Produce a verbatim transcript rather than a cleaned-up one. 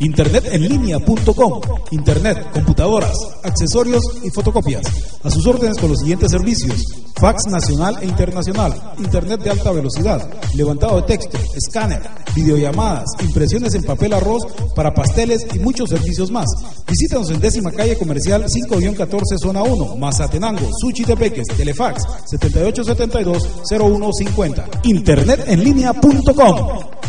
internet en línea punto com. Internet, computadoras, accesorios y fotocopias. A sus órdenes con los siguientes servicios: fax nacional e internacional, internet de alta velocidad, levantado de texto, escáner, videollamadas, impresiones en papel arroz para pasteles y muchos servicios más. Visítanos en décima calle comercial cinco catorce zona uno, Mazatenango, Suchitepeques. Telefax setenta y ocho setenta y dos cero uno cincuenta. internet en línea punto com.